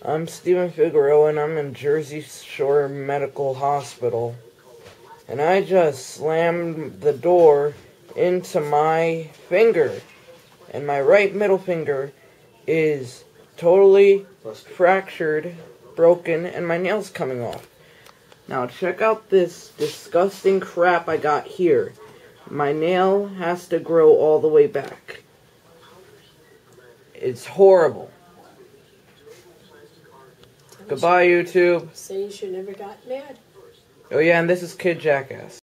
I'm Stephen Figueroa, and I'm in Jersey Shore Medical Hospital. And I just slammed the door into my finger. And my right middle finger is totally fractured, broken, and my nail's coming off. Now check out this disgusting crap I got here. My nail has to grow all the way back. It's horrible. Goodbye, YouTube. Say you should never got mad. Oh yeah, and this is Kid Jackass.